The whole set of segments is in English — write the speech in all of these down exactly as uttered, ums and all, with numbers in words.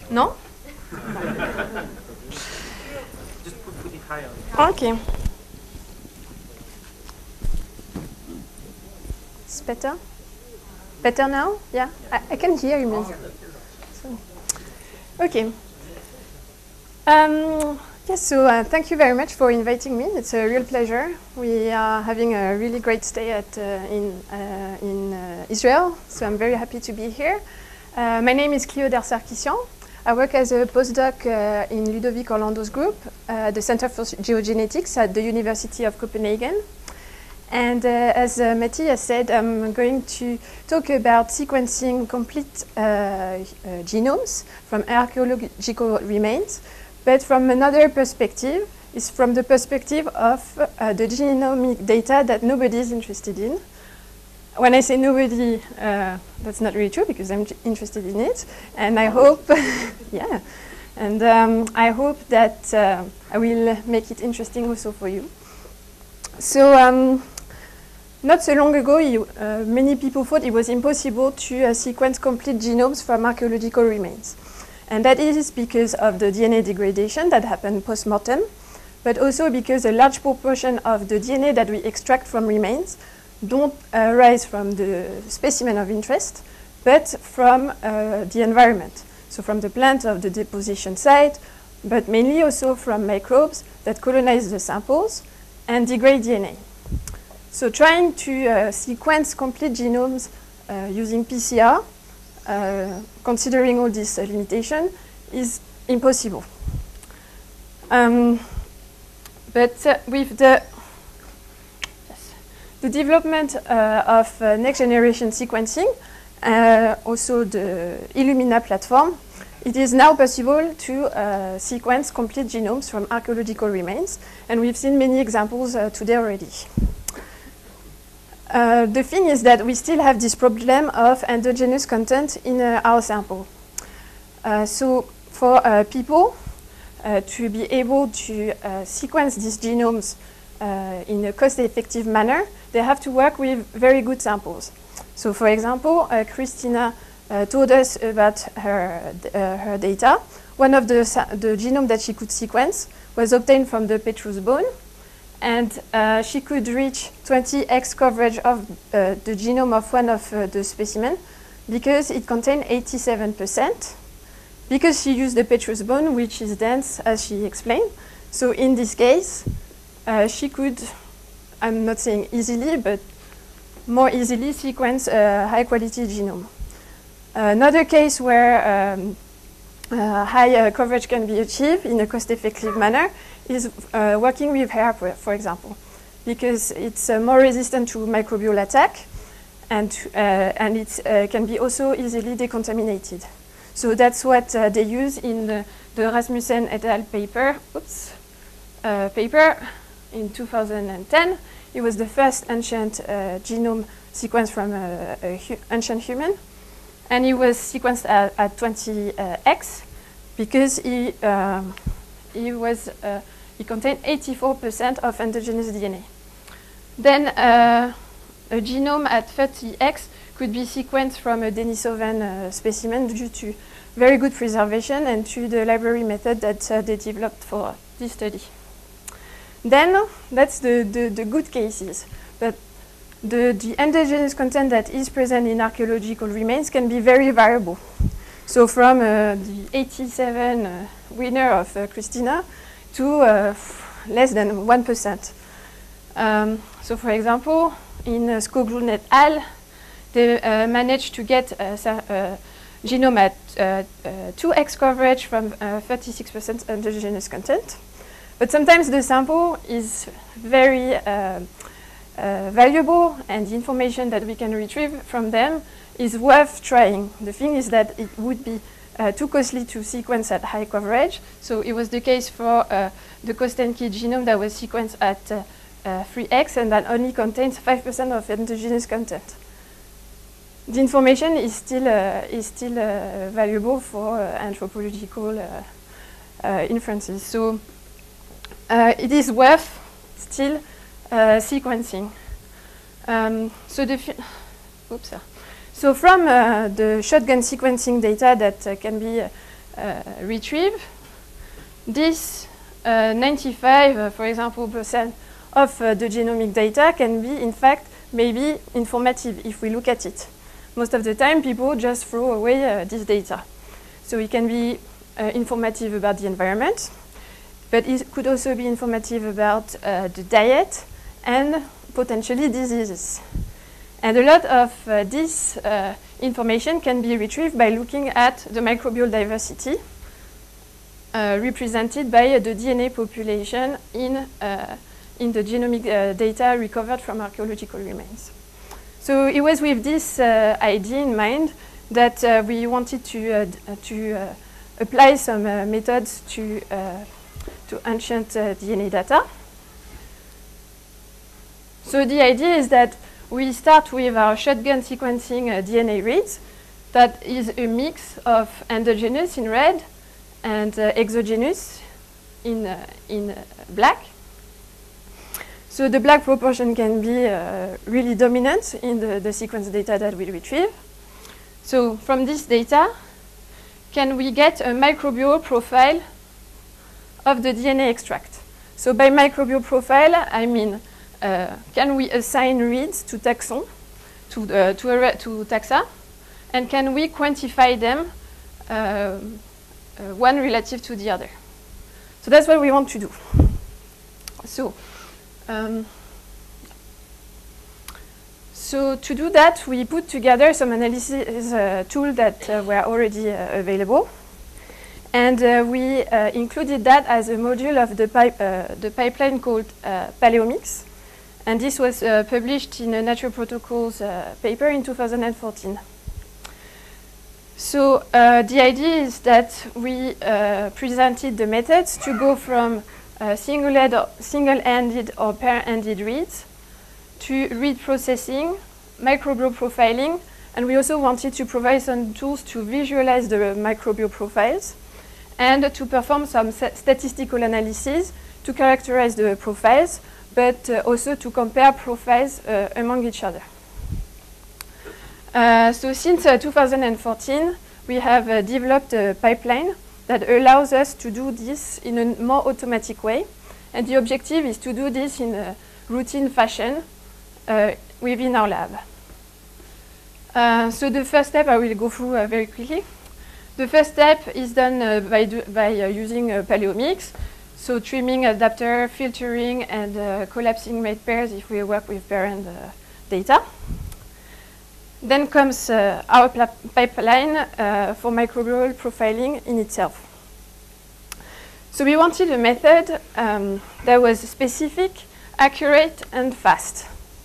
No? Just put, put it higher. Okay. It's better? Better now? Yeah? I, I can hear you. So, okay. Um, yes, so uh, thank you very much for inviting me. It's a real pleasure. We are having a really great stay at, uh, in, uh, in uh, Israel, so I'm very happy to be here. Uh, my name is Clio Der-Sarkissian. I work as a postdoc uh, in Ludovic Orlando's group, uh, the Center for Geogenetics at the University of Copenhagen. And uh, as uh, Matti has said, I'm going to talk about sequencing complete uh, uh, genomes from archaeological remains, but from another perspective. Is from the perspective of uh, the genomic data that nobody is interested in. When I say nobody, uh, that's not really true because I'm interested in it, and I hope, yeah, and um, I hope that uh, I will make it interesting also for you. So. Um, Not so long ago, you, uh, many people thought it was impossible to uh, sequence complete genomes from archaeological remains. And that is because of the D N A degradation that happened post-mortem, but also because a large proportion of the D N A that we extract from remains don't arise from the specimen of interest, but from uh, the environment. So from the plant of the deposition site, but mainly also from microbes that colonize the samples and degrade D N A. So trying to uh, sequence complete genomes uh, using P C R, uh, considering all these uh, limitations, is impossible. Um, but uh, with the, yes, the development uh, of uh, next generation sequencing, uh, also the Illumina platform, it is now possible to uh, sequence complete genomes from archaeological remains, and we've seen many examples uh, today already. Uh, the thing is that we still have this problem of endogenous content in uh, our sample. Uh, so for uh, people uh, to be able to uh, sequence these genomes uh, in a cost-effective manner, they have to work with very good samples. So for example, uh, Christina uh, told us about her, uh, her data. One of the, the genome that she could sequence was obtained from the petrous bone. And uh, she could reach twenty x coverage of uh, the genome of one of uh, the specimens because it contained eighty-seven percent, because she used the petrous bone, which is dense, as she explained. So in this case, uh, she could, I'm not saying easily, but more easily sequence a high-quality genome. Uh, another case where um, uh, high uh, coverage can be achieved in a cost-effective manner is uh, working with hair, for example, because it's uh, more resistant to microbial attack, and, uh, and it uh, can be also easily decontaminated. So that's what uh, they use in the, the Rasmussen et al. paper, oops, uh, paper in two thousand ten. It was the first ancient uh, genome sequence from an hu ancient human, and it was sequenced at, at twenty x because he, um, he was uh, It contained eighty-four percent of endogenous D N A. Then uh, a genome at thirty x could be sequenced from a Denisovan uh, specimen due to very good preservation and to the library method that uh, they developed for this study. Then that's the, the, the good cases. But the, the endogenous content that is present in archaeological remains can be very variable. So from uh, the eighty-seven uh, winner of uh, Christina, to uh, less than one percent. Um, so for example, in uh, Skoglund et al., they uh, managed to get a uh, genome at uh, uh, two x coverage from thirty-six percent uh, endogenous content. But sometimes the sample is very uh, uh, valuable, and the information that we can retrieve from them is worth trying. The thing is that it would be Uh, too costly to sequence at high coverage. So it was the case for uh, the Kostenki genome that was sequenced at uh, uh, three x and that only contains five percent of endogenous content. The information is still, uh, is still uh, valuable for uh, anthropological uh, uh, inferences. So uh, it is worth still uh, sequencing. Um, so the oops. So from uh, the shotgun sequencing data that uh, can be uh, uh, retrieve, this uh, ninety-five, uh, for example, percent of uh, the genomic data can be, in fact, maybe informative if we look at it. Most of the time, people just throw away uh, this data. So it can be uh, informative about the environment, but it could also be informative about uh, the diet and potentially diseases. And a lot of uh, this uh, information can be retrieved by looking at the microbial diversity uh, represented by uh, the D N A population in, uh, in the genomic uh, data recovered from archaeological remains. So it was with this uh, idea in mind that uh, we wanted to, uh, to uh, apply some uh, methods to, uh, to ancient uh, D N A data. So the idea is that we start with our shotgun sequencing uh, D N A reads that is a mix of endogenous in red and uh, exogenous in, uh, in uh, black. So the black proportion can be uh, really dominant in the, the sequence data that we retrieve. So from this data, can we get a microbial profile of the D N A extract? So by microbial profile, I mean, uh, can we assign reads to taxon, to, uh, to, a to taxa, and can we quantify them uh, uh, one relative to the other? So that's what we want to do. So, um, so to do that, we put together some analysis uh, tools that uh, were already uh, available. And uh, we uh, included that as a module of the, pipe, uh, the pipeline called uh, Paleomics. And this was uh, published in a Nature Protocols uh, paper in two thousand fourteen. So uh, the idea is that we uh, presented the methods to go from uh, single-handed or pair-handed reads to read processing, microbial profiling, and we also wanted to provide some tools to visualize the microbial profiles and to perform some statistical analysis to characterize the profiles, but uh, also to compare profiles uh, among each other. Uh, so since uh, two thousand fourteen, we have uh, developed a pipeline that allows us to do this in a more automatic way. And the objective is to do this in a routine fashion uh, within our lab. Uh, so the first step I will go through uh, very quickly. The first step is done uh, by, do by uh, using uh, Paleomics. So trimming, adapter, filtering, and uh, collapsing mate pairs if we work with parent uh, data. Then comes uh, our pipeline uh, for microbial profiling in itself. So we wanted a method um, that was specific, accurate, and fast.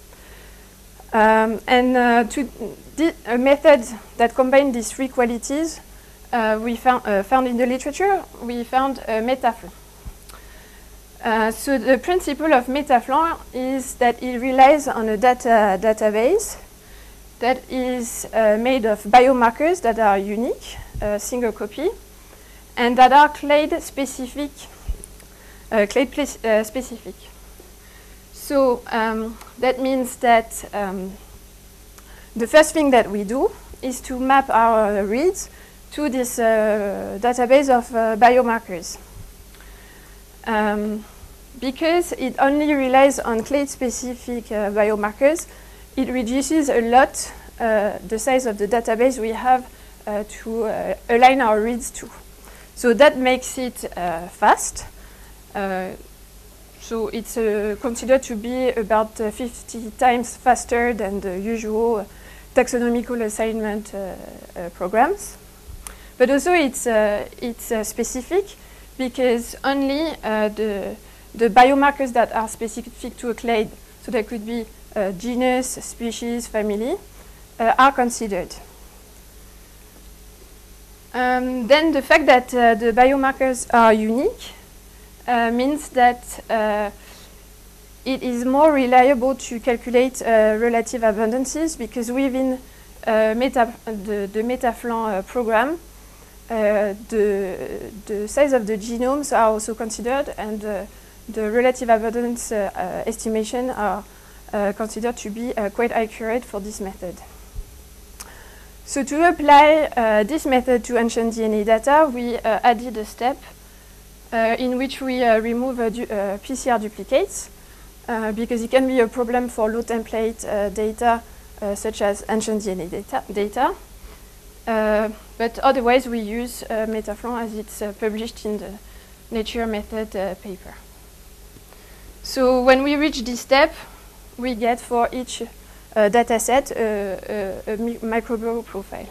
Um, and uh, to a method that combined these three qualities uh, we found, uh, found in the literature, we found uh, Metaflon. Uh, so the principle of Metaflon is that it relies on a data database that is uh, made of biomarkers that are unique, uh, single copy, and that are clade specific. Uh, clade uh, specific. So um, that means that um, the first thing that we do is to map our uh, reads to this uh, database of uh, biomarkers. Um, because it only relies on clade-specific uh, biomarkers, it reduces a lot uh, the size of the database we have uh, to uh, align our reads to. So that makes it uh, fast. Uh, so it's uh, considered to be about uh, fifty times faster than the usual taxonomical assignment uh, uh, programs. But also it's, uh, it's uh, specific because only uh, the, the biomarkers that are specific to a clade, so that could be uh, genus, species, family, uh, are considered. Um, then the fact that uh, the biomarkers are unique uh, means that uh, it is more reliable to calculate uh, relative abundances because within uh, meta the, the Metaflon uh, program, uh, the, the size of the genomes are also considered, and uh, the relative abundance uh, uh, estimation are uh, considered to be uh, quite accurate for this method. So to apply uh, this method to ancient D N A data, we uh, added a step uh, in which we uh, remove uh, uh, P C R duplicates, uh, because it can be a problem for low template uh, data, uh, such as ancient D N A data. data. Uh, but otherwise, we use uh, Metaflon as it's uh, published in the Nature Method uh, paper. So when we reach this step, we get for each uh, data set uh, uh, a microbial profile.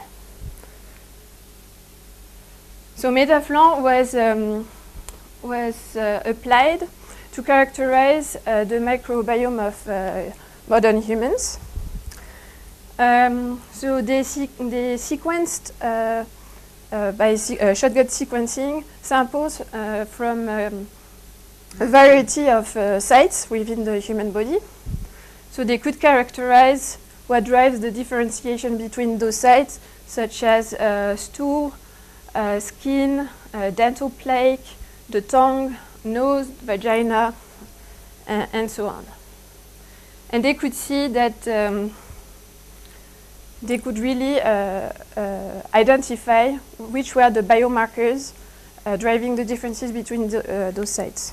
So Metaflon was, um, was uh, applied to characterize uh, the microbiome of uh, modern humans. Um, so they, se they sequenced uh, uh, by se uh, shotgun sequencing samples uh, from um, a variety of uh, sites within the human body. So they could characterize what drives the differentiation between those sites, such as uh, stool, uh, skin, uh, dental plaque, the tongue, nose, vagina, uh, and so on. And they could see that um, they could really uh, uh, identify which were the biomarkers uh, driving the differences between the, uh, those sites.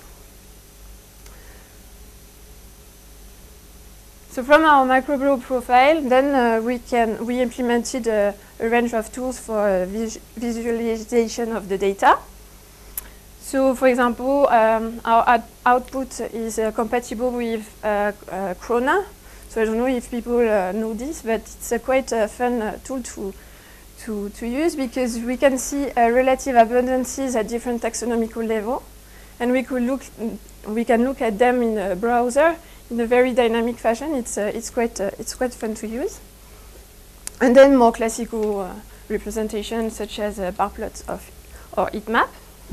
So from our microbial profile, then uh, we can we implemented a, a range of tools for uh, vis visualization of the data. So, for example, um, our out output is uh, compatible with uh, uh, Krona. So I don't know if people uh, know this, but it's a quite a fun uh, tool to to to use, because we can see uh, relative abundances at different taxonomical level, and we could look we can look at them in a browser in a very dynamic fashion. It's uh, it's quite uh, it's quite fun to use. And then more classical uh, representations such as uh, bar plots of or heat map.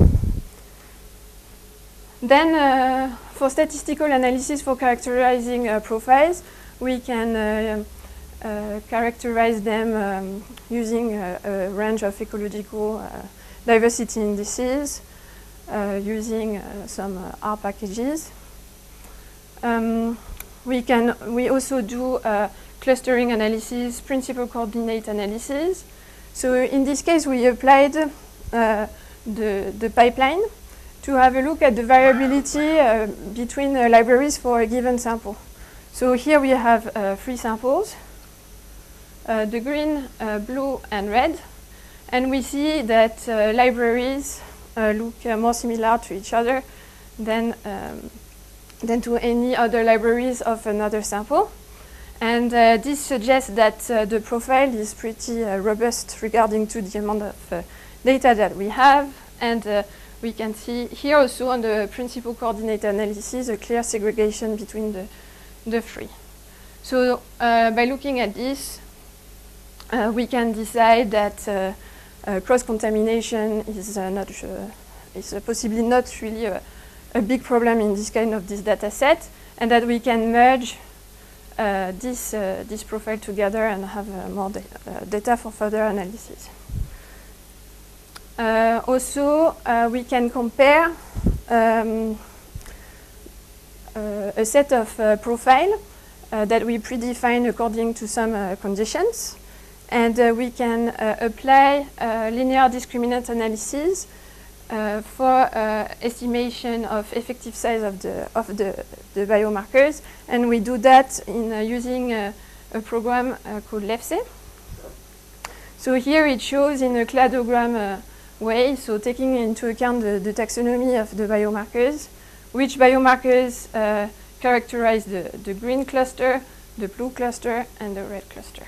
Then uh, for statistical analysis for characterizing uh, profiles, we can uh, uh, characterize them um, using a, a range of ecological uh, diversity indices, uh, using uh, some uh, R packages. Um, we can we also do uh, clustering analysis, principal coordinate analysis. So in this case, we applied uh, the the pipeline to have a look at the variability uh, between uh, libraries for a given sample. So here we have uh, three samples, uh, the green, uh, blue, and red, and we see that uh, libraries uh, look uh, more similar to each other than um, than to any other libraries of another sample. And uh, this suggests that uh, the profile is pretty uh, robust regarding to the amount of uh, data that we have. And uh, we can see here also on the principal coordinate analysis a clear segregation between the, the three. So uh, by looking at this, uh, we can decide that uh, uh, cross-contamination is, uh, not, uh, is uh, possibly not really a a big problem in this kind of this data set, and that we can merge uh, this, uh, this profile together and have uh, more da uh, data for further analysis. Uh, also, uh, we can compare um, uh, a set of uh, profile uh, that we predefine according to some uh, conditions, and uh, we can uh, apply uh, linear discriminant analysis Uh, for uh, estimation of effective size of the of the, the biomarkers, and we do that in uh, using uh, a program uh, called LEFSE. So here it shows in a cladogram uh, way, so taking into account the, the taxonomy of the biomarkers, which biomarkers uh, characterize the, the green cluster, the blue cluster, and the red cluster.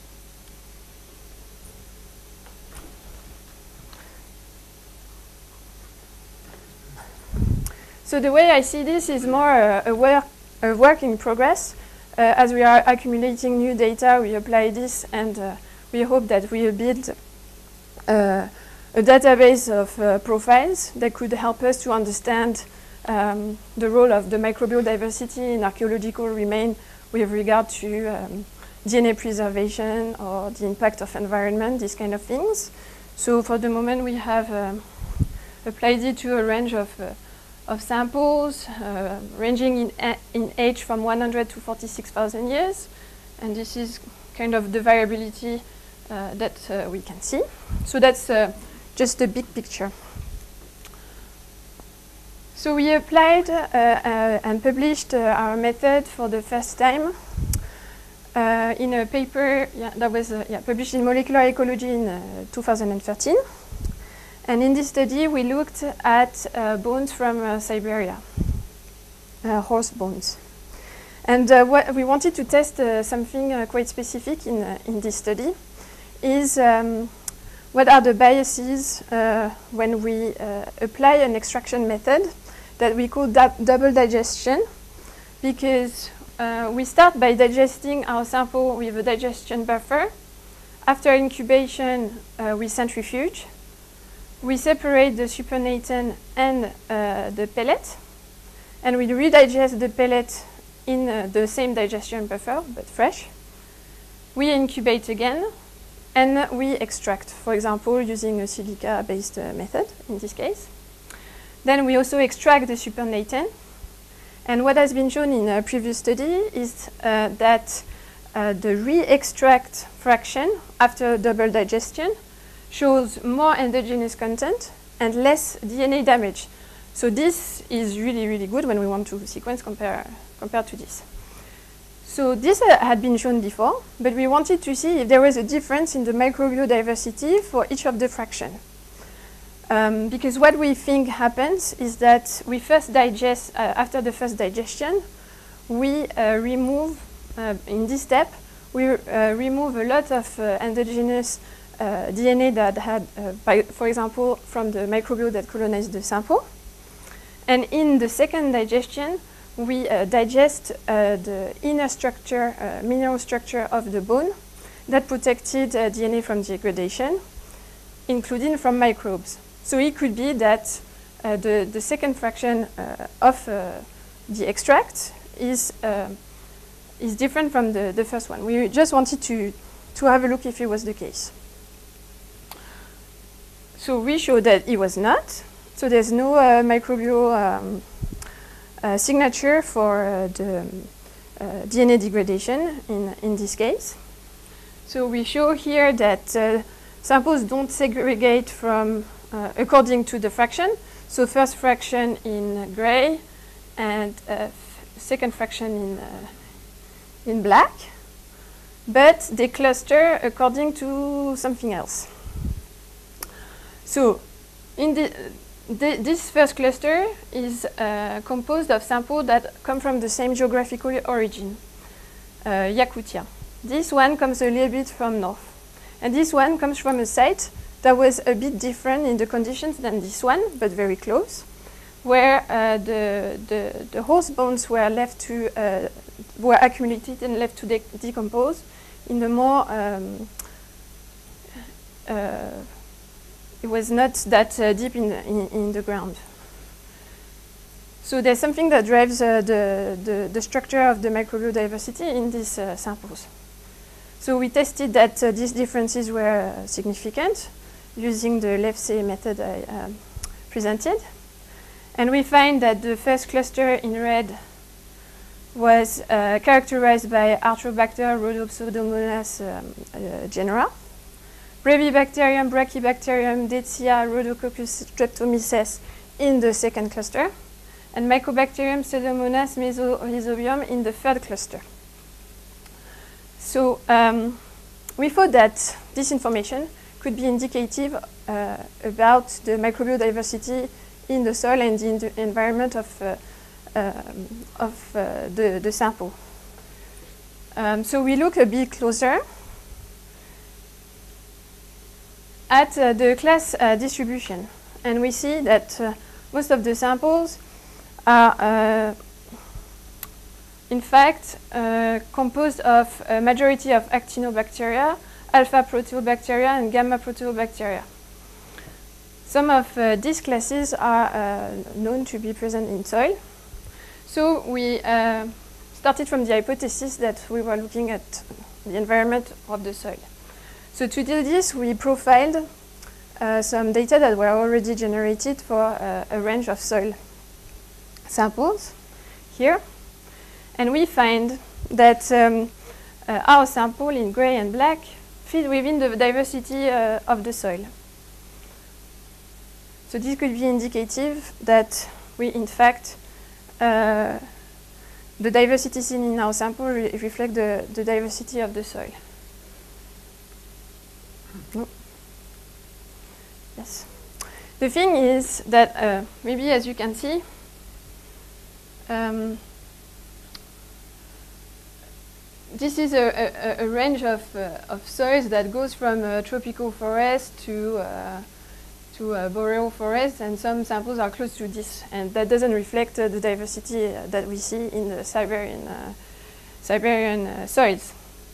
So the way I see this is more uh, a, work, a work in progress. Uh, as we are accumulating new data, we apply this, and uh, we hope that we will build uh, a database of uh, profiles that could help us to understand um, the role of the microbial diversity in archaeological remains with regard to um, D N A preservation or the impact of environment, these kind of things. So for the moment, we have um, applied it to a range of uh, of samples uh, ranging in, in age from one hundred to forty-six thousand years. And this is kind of the variability uh, that uh, we can see. So that's uh, just the big picture. So we applied uh, uh, and published uh, our method for the first time uh, in a paper yeah, that was uh, yeah, published in Molecular Ecology in uh, two thousand thirteen. And in this study, we looked at uh, bones from uh, Siberia, uh, horse bones. And uh, what we wanted to test uh, something uh, quite specific in, uh, in this study is um, what are the biases uh, when we uh, apply an extraction method that we call double digestion, because uh, we start by digesting our sample with a digestion buffer. After incubation, uh, we centrifuge. We separate the supernatant and uh, the pellet, and we redigest the pellet in uh, the same digestion buffer, but fresh. We incubate again, and we extract, for example, using a silica-based uh, method in this case. Then we also extract the supernatant. And what has been shown in a previous study is uh, that uh, the re-extract fraction after double digestion shows more endogenous content and less D N A damage. So this is really, really good when we want to sequence compare, compared to this. So this uh, had been shown before, but we wanted to see if there was a difference in the microbial diversity for each of the fractions. Um, because what we think happens is that we first digest, uh, after the first digestion, we uh, remove, uh, in this step, we uh, remove a lot of uh, endogenous Uh, D N A that had, uh, by, for example, from the microbial that colonized the sample. And in the second digestion, we uh, digest uh, the inner structure, uh, mineral structure of the bone that protected uh, D N A from degradation, including from microbes. So it could be that uh, the, the second fraction uh, of uh, the extract is, uh, is different from the, the first one. We just wanted to, to have a look if it was the case. So we showed that it was not. So there's no uh, microbial um, uh, signature for uh, the uh, D N A degradation in, in this case. So we show here that uh, samples don't segregate from uh, according to the fraction. So first fraction in gray and uh, second fraction in, uh, in black. But they cluster according to something else. So, in the, the, this first cluster is uh, composed of samples that come from the same geographical origin, uh, Yakutia. This one comes a little bit from north. And this one comes from a site that was a bit different in the conditions than this one, but very close, where uh, the, the, the horse bones were left to, uh, were accumulated and left to de decompose in the more um, uh, it was not that uh, deep in, in, in the ground. So there's something that drives uh, the, the, the structure of the microbial diversity in these uh, samples. So we tested that uh, these differences were uh, significant using the Lefse method I uh, presented. And we find that the first cluster in red was uh, characterized by Arthrobacter rhodopseudomonas um, uh, genera. Brevibacterium, Brachybacterium, Detia, Rhodococcus streptomyces in the second cluster, and Mycobacterium, Pseudomonas, Mesorhizobium in the third cluster. So um, we thought that this information could be indicative uh, about the microbial diversity in the soil and in the environment of, uh, um, of uh, the, the sample. Um, so we look a bit closer at uh, the class uh, distribution. And we see that uh, most of the samples are, uh, in fact, uh, composed of a majority of actinobacteria, alpha proteobacteria, and gamma proteobacteria. Some of uh, these classes are uh, known to be present in soil. So we uh, started from the hypothesis that we were looking at the environment of the soil. So to do this, we profiled uh, some data that were already generated for uh, a range of soil samples here. And we find that um, uh, our sample in gray and black fit within the diversity uh, of the soil. So this could be indicative that we, in fact, uh, the diversity seen in our sample re reflect the, the diversity of the soil. Oh. Yes. The thing is that uh, maybe, as you can see, um, this is a, a, a range of, uh, of soils that goes from uh, tropical forest to uh, to uh, boreal forest, and some samples are close to this, and that doesn't reflect uh, the diversity uh, that we see in the Siberian uh, Siberian uh, soils.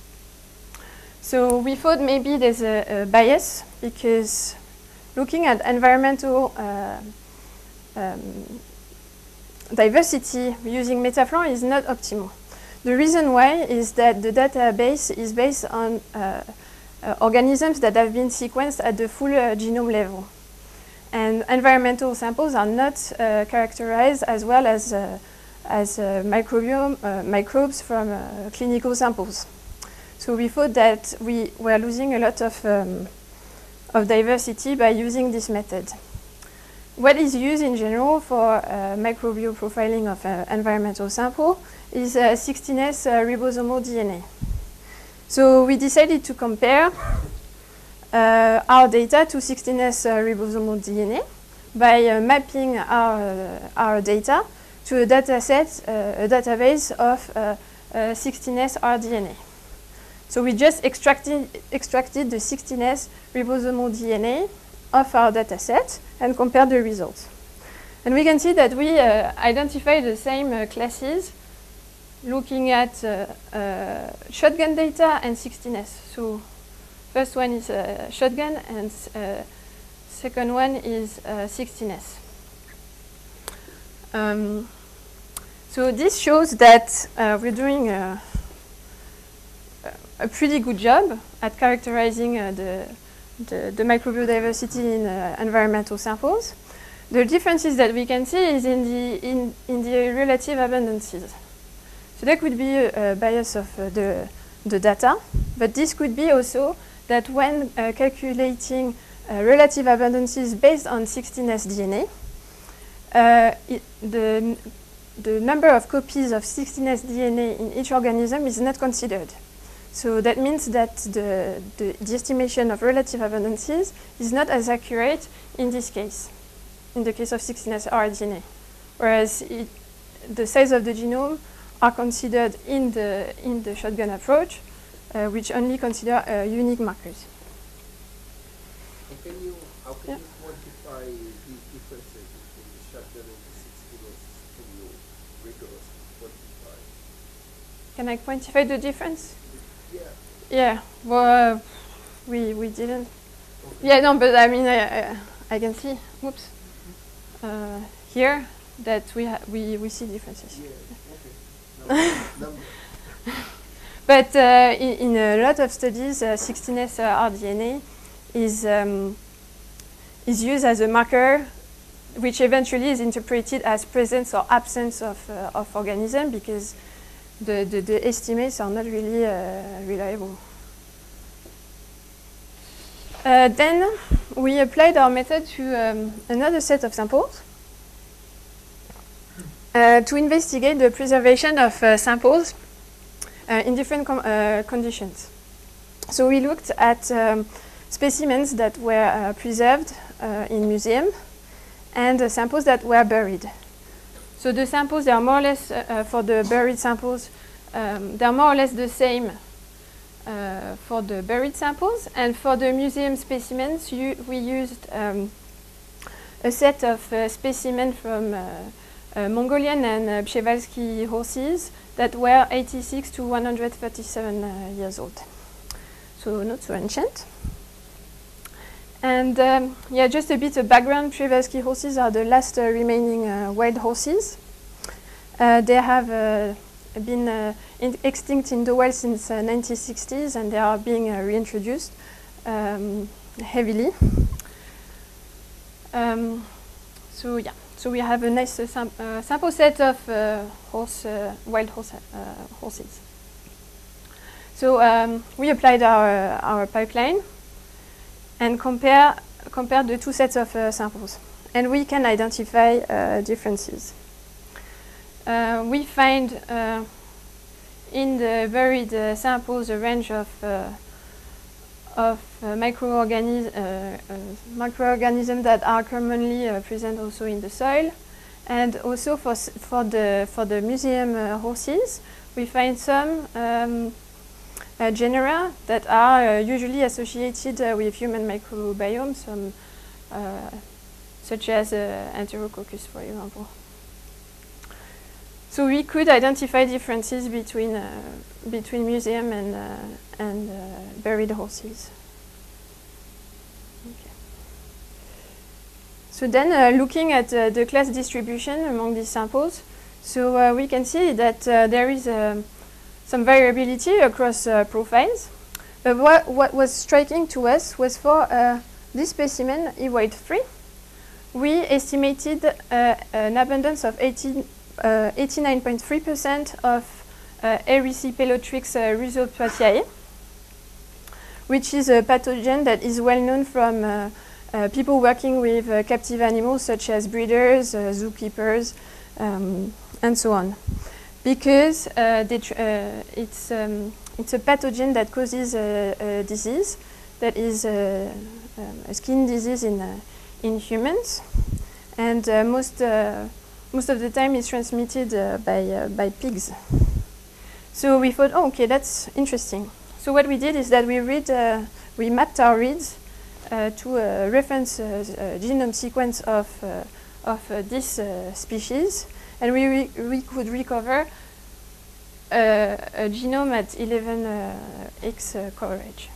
So we thought maybe there's a, a bias, because looking at environmental uh, um, diversity using Metaflow is not optimal. The reason why is that the database is based on uh, uh, organisms that have been sequenced at the full uh, genome level. And environmental samples are not uh, characterized as well as, uh, as uh, microbiome, uh, microbes from uh, clinical samples. So we thought that we were losing a lot of, um, of diversity by using this method. What is used in general for uh, microbial profiling of uh, environmental sample is uh, sixteen S uh, ribosomal D N A. So we decided to compare uh, our data to sixteen S uh, ribosomal D N A by uh, mapping our, uh, our data to a data set, uh, a database of uh, uh, sixteen S R D N A. So we just extracted, extracted the sixteen S ribosomal D N A of our data set and compared the results. And we can see that we uh, identify the same uh, classes looking at uh, uh, shotgun data and sixteen S. So first one is uh, shotgun, and uh, second one is uh, sixteen S. Um, so this shows that uh, we're doing a, a pretty good job at characterizing uh, the, the, the microbial diversity in uh, environmental samples. The differences that we can see is in the, in, in the relative abundances. So that could be a, a bias of uh, the, the data, but this could be also that when uh, calculating uh, relative abundances based on sixteen S D N A, uh, it, the, the number of copies of sixteen S D N A in each organism is not considered. So that means that the, the, the estimation of relative abundances is not as accurate in this case, in the case of sixteen S R D N A, whereas it, the size of the genome are considered in the, in the shotgun approach, uh, which only consider uh, unique markers. And can you, how can yeah. you quantify these differences between the shotgun and the sixteen S? Can you rigorously quantify? Can I quantify the difference? Yeah. Yeah, well, uh, we, we didn't. Okay. Yeah, no, but I mean, I, I, I can see, whoops, uh, here that we, ha we, we see differences. Yeah. Okay. Number. But uh, in, in a lot of studies, uh, sixteen S R D N A is, um, is used as a marker, which eventually is interpreted as presence or absence of, uh, of organism, because the, the, the estimates are not really uh, reliable. Uh, then we applied our method to um, another set of samples uh, to investigate the preservation of uh, samples uh, in different com uh, conditions. So we looked at um, specimens that were uh, preserved uh, in museum and uh, samples that were buried. So the samples, they are more or less, uh, uh, for the buried samples, um, they are more or less the same uh, for the buried samples. And for the museum specimens, you, we used um, a set of uh, specimens from uh, uh, Mongolian and uh, Przewalski horses that were eighty-six to one hundred thirty-seven uh, years old. So not so ancient. And um, yeah, just a bit of background. Przewalski horses are the last uh, remaining uh, wild horses. Uh, they have uh, been uh, in extinct in the wild since uh, nineteen sixties, and they are being uh, reintroduced um, heavily. Um, so yeah, so we have a nice uh, sam uh, sample set of uh, horse, uh, wild horse, uh, horses. So um, we applied our, uh, our pipeline and compare, compare the two sets of uh, samples. And we can identify uh, differences. Uh, we find uh, in the buried uh, samples a range of, uh, of uh, microorganisms uh, uh, microorganisms that are commonly uh, present also in the soil. And also for, for, the, for the museum uh, horses, we find some um, uh, genera that are uh, usually associated uh, with human microbiome, some, uh, such as uh, Enterococcus, for example. So we could identify differences between, uh, between museum and, uh, and uh, buried horses. Okay. So then uh, looking at uh, the class distribution among these samples, so uh, we can see that uh, there is uh, some variability across uh, profiles. But what, what was striking to us was for uh, this specimen, E Y three, we estimated uh, an abundance of eighty-nine point three percent of uh, Erysipelotrix uh, rhizopatiae, which is a pathogen that is well known from uh, uh, people working with uh, captive animals such as breeders, uh, zookeepers, um, and so on. Because uh, they tr uh, it's, um, it's a pathogen that causes a, a disease that is uh, um, a skin disease in, uh, in humans. And uh, most, uh, most of the time it's transmitted uh, by, uh, by pigs. So we thought, oh, okay, that's interesting. So what we did is that we, read, uh, we mapped our reads uh, to a reference uh, uh, genome sequence of, uh, of uh, this uh, species. And we, re we could recover uh, a genome at eleven x uh, uh, coverage.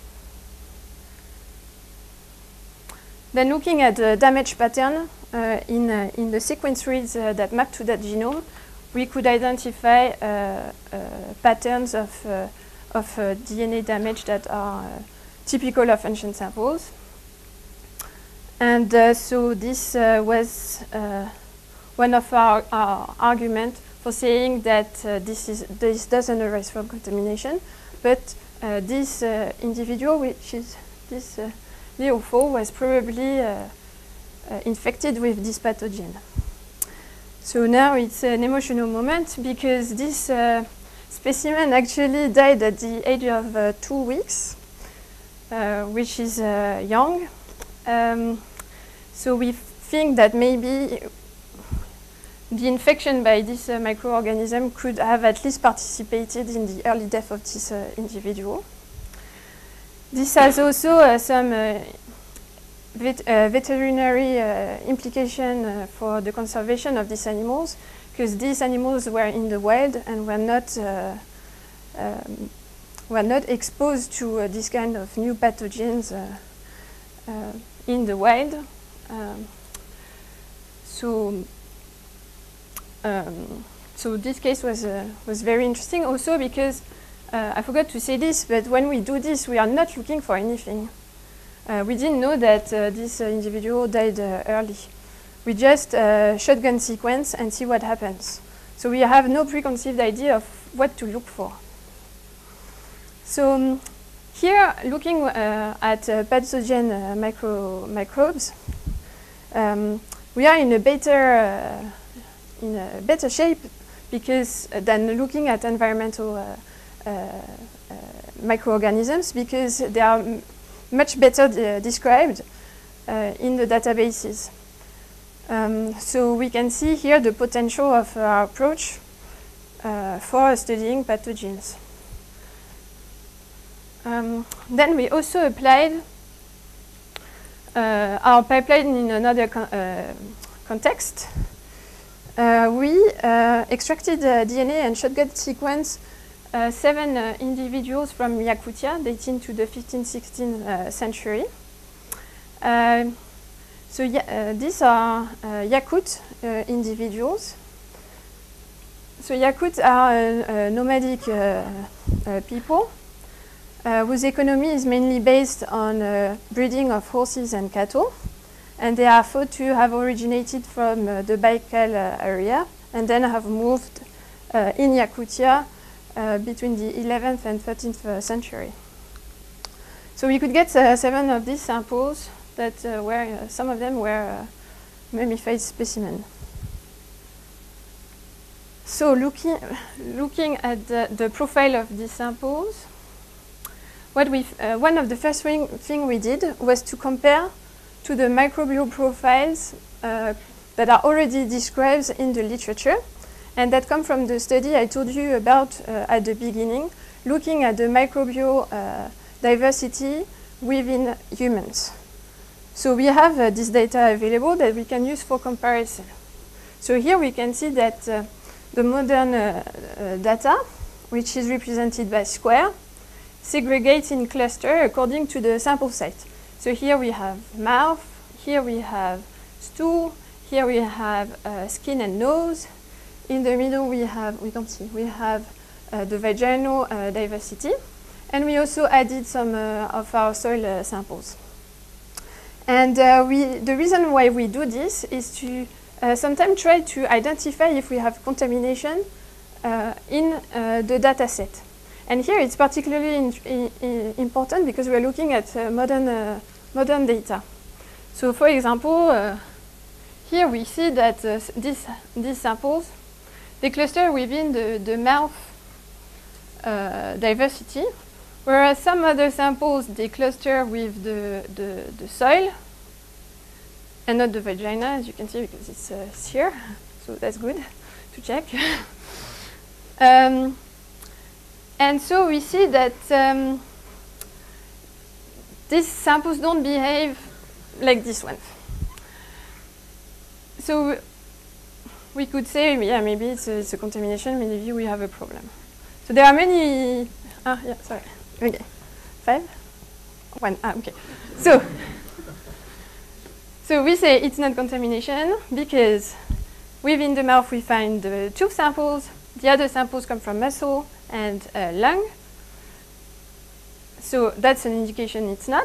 Then looking at the damage pattern uh, in, uh, in the sequence reads uh, that map to that genome, we could identify uh, uh, patterns of, uh, of uh, D N A damage that are uh, typical of ancient samples. And uh, so this uh, was uh, one of our, our arguments for saying that uh, this, is, this doesn't arise from contamination, but uh, this uh, individual, which is this uh, Leo four, was probably uh, uh, infected with this pathogen. So now it's an emotional moment because this uh, specimen actually died at the age of uh, two weeks, uh, which is uh, young. Um, so we think that maybe the infection by this uh, microorganism could have at least participated in the early death of this uh, individual. This has also uh, some uh, vet uh, veterinary uh, implication uh, for the conservation of these animals, because these animals were in the wild and were not, uh, um, were not exposed to uh, this kind of new pathogens uh, uh, in the wild. Um, so. Um, so this case was, uh, was very interesting also because uh, I forgot to say this, but when we do this, we are not looking for anything. Uh, we didn't know that uh, this uh, individual died uh, early. We just uh, shotgun sequence and see what happens. So we have no preconceived idea of what to look for. So um, here, looking uh, at uh, pathogen uh, micro microbes, um, we are in a better uh, in a better shape because uh, than looking at environmental uh, uh, uh, microorganisms, because they are m much better de described uh, in the databases. Um, so we can see here the potential of our approach uh, for studying pathogens. Um, then we also applied uh, our pipeline in another con uh, context. Uh, we uh, extracted uh, D N A and shotgun sequence uh, seven uh, individuals from Yakutia dating to the fifteenth, sixteenth uh, century. Uh, so yeah, uh, these are uh, Yakut uh, individuals. So Yakuts are uh, uh, nomadic uh, uh, people uh, whose economy is mainly based on uh, breeding of horses and cattle. And they are thought to have originated from uh, the Baikal uh, area and then have moved uh, in Yakutia uh, between the eleventh and thirteenth uh, century. So we could get uh, seven of these samples that uh, were, uh, some of them were uh, mummified specimens. So looking, looking at the, the profile of these samples, what we, uh, one of the first thing, thing we did was to compare to the microbial profiles uh, that are already described in the literature, and that come from the study I told you about uh, at the beginning, looking at the microbial uh, diversity within humans. So we have uh, this data available that we can use for comparison. So here we can see that uh, the modern uh, uh, data, which is represented by square, segregates in cluster according to the sample site. So here we have mouth, here we have stool, here we have uh, skin and nose. In the middle we have, we don't see, we have uh, the vaginal uh, diversity. And we also added some uh, of our soil uh, samples. And uh, we, the reason why we do this is to uh, sometimes try to identify if we have contamination uh, in uh, the data set. And here it's particularly in, in, in important because we're looking at uh, modern, uh, modern data. So for example, uh, here we see that uh, these, these samples, they cluster within the, the mouth uh, diversity, whereas some other samples, they cluster with the, the, the soil and not the vagina, as you can see, because it's uh, here. So that's good to check. um, And so we see that um, these samples don't behave like this one. So we could say, yeah, maybe it's a, it's a contamination, maybe we have a problem. So there are many, ah, yeah, sorry, okay, five, one, ah, okay. So, so we say it's not contamination because within the mouth we find the tooth samples, the other samples come from muscle and uh, lung. So that's an indication it's not.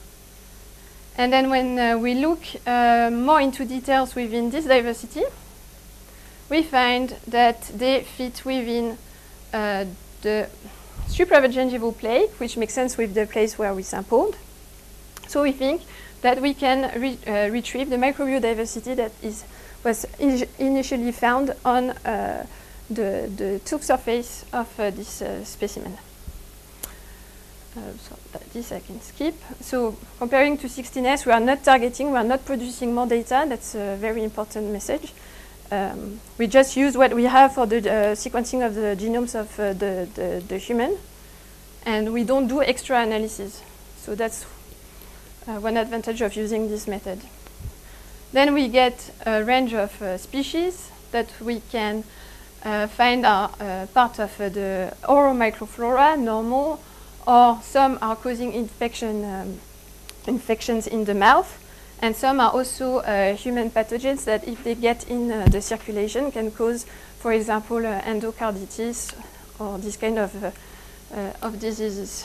And then when uh, we look uh, more into details within this diversity, we find that they fit within uh, the supragingival plate, which makes sense with the place where we sampled. So we think that we can re uh, retrieve the microbial diversity that is, was in initially found on uh, the, the tooth surface of uh, this uh, specimen. Uh, so that this I can skip. So comparing to sixteen S, we are not targeting, we are not producing more data. That's a very important message. Um, we just use what we have for the uh, sequencing of the genomes of uh, the, the, the human, and we don't do extra analysis. So that's uh, one advantage of using this method. Then we get a range of uh, species that we can uh, find are uh, part of uh, the oral microflora, normal, or some are causing infection, um, infections in the mouth. And some are also uh, human pathogens that if they get in uh, the circulation can cause, for example, uh, endocarditis or this kind of, uh, uh, of diseases.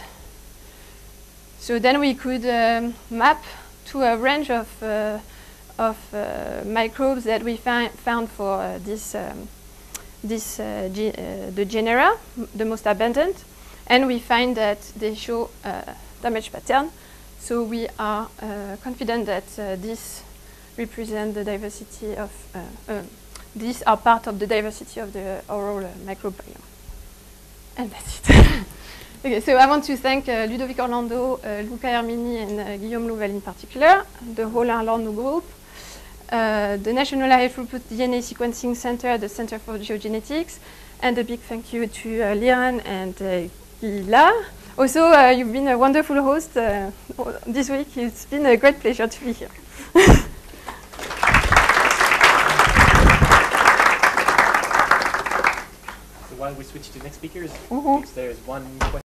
So then we could um, map to a range of, uh, of uh, microbes that we found for uh, this, um, this uh, ge uh, the genera, the most abundant. And we find that they show uh, damage pattern. So we are uh, confident that uh, this represents the diversity of, uh, uh, these are part of the diversity of the oral uh, microbiome. And that's it. Okay, so I want to thank uh, Ludovic Orlando, uh, Luca Ermini, and uh, Guillaume Louvel in particular, the whole Orlando group, uh, the National High Throughput D N A Sequencing Center, the Center for Geogenetics, and a big thank you to uh, Liran and uh, Gila. Also, uh, you've been a wonderful host uh, this week. It's been a great pleasure to be here. So while we switch to next speakers, Mm-hmm. there's one question.